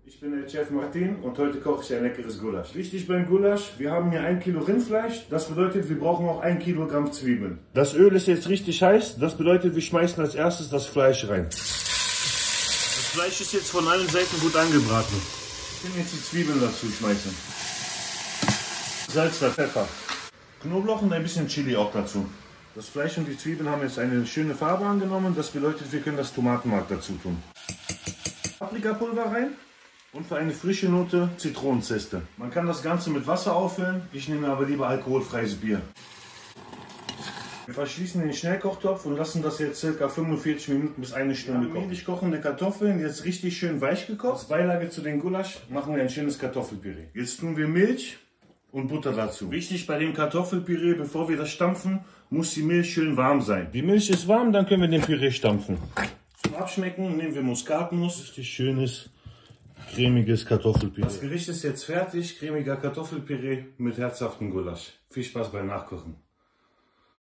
Ich bin der Chef Martin und heute koche ich ein leckeres Gulasch. Wichtig beim Gulasch, wir haben hier 1 Kilo Rindfleisch. Das bedeutet, wir brauchen auch 1 Kilogramm Zwiebeln. Das Öl ist jetzt richtig heiß. Das bedeutet, wir schmeißen als erstes das Fleisch rein. Das Fleisch ist jetzt von allen Seiten gut angebraten. Ich will jetzt die Zwiebeln dazu schmeißen. Salz, Pfeffer, Knoblauch und ein bisschen Chili auch dazu. Das Fleisch und die Zwiebeln haben jetzt eine schöne Farbe angenommen. Das bedeutet, wir können das Tomatenmark dazu tun. Paprikapulver rein. Und für eine frische Note Zitronenzeste. Man kann das Ganze mit Wasser auffüllen, ich nehme aber lieber alkoholfreies Bier. Wir verschließen den Schnellkochtopf und lassen das jetzt ca. 45 Minuten bis 1 Stunde kochen. Mehlig kochende Kartoffeln, jetzt richtig schön weich gekocht. Als Beilage zu den Gulasch machen wir ein schönes Kartoffelpüree. Jetzt tun wir Milch und Butter dazu. Wichtig bei dem Kartoffelpüree, bevor wir das stampfen, muss die Milch schön warm sein. Die Milch ist warm, dann können wir den Püree stampfen. Zum Abschmecken nehmen wir Muskatnuss, richtig schönes cremiges Kartoffelpüree. Das Gericht ist jetzt fertig, cremiger Kartoffelpüree mit herzhaftem Gulasch. Viel Spaß beim Nachkochen.